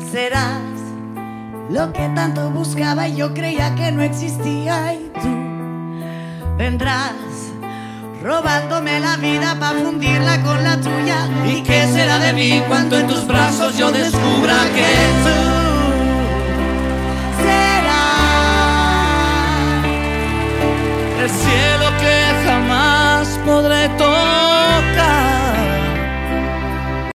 Serás lo que tanto buscaba y yo creía que no existía. Y tú vendrás robándome la vida para fundirla con la tuya. ¿Y qué será de mí cuando en tus brazos yo descubra que tú